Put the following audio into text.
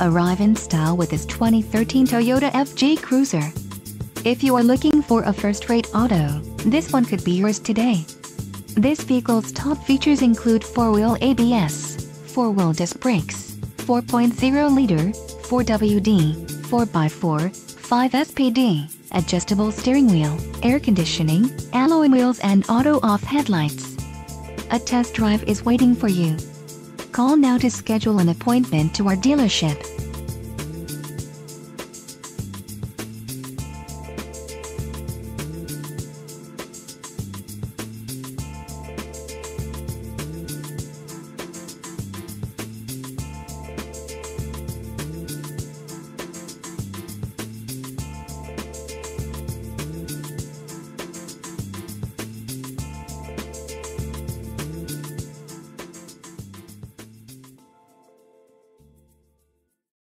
arrive in style with this 2013 Toyota FJ Cruiser. If you are looking for a first-rate auto, this one could be yours today. This vehicle's top features include 4-wheel ABS, 4-wheel disc brakes, 4.0-liter, 4WD, 4x4, 5SPD, adjustable steering wheel, air conditioning, alloy wheels and auto-off headlights. A test drive is waiting for you. Call now to schedule an appointment to our dealership.